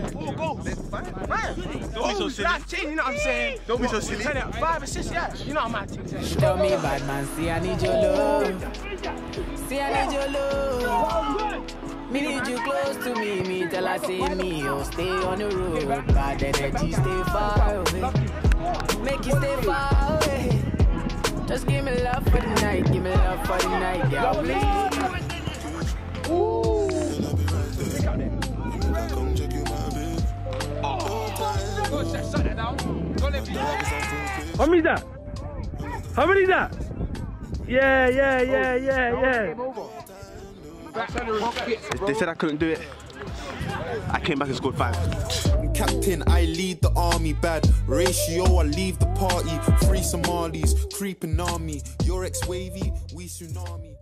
4 goals. Fine. Don't be so silly. Life changing, you know what I'm saying? Don't be so silly. 5 assists, yeah. You know what my team says. Tell me, bad man, see I need your love. See I need your love. Me need you close to me. Me tell I say me, oh stay on the road. Bad energy, stay far away. Make you stay far away. Just give me love for the night. Give me love for the night, girl, please. How many is that? How many is that? Yeah. They said I couldn't do it. I came back and scored 5. Captain, I lead the army. Bad ratio, I leave the party. 3 Somalis, creeping army. Your ex-wavy, we tsunami.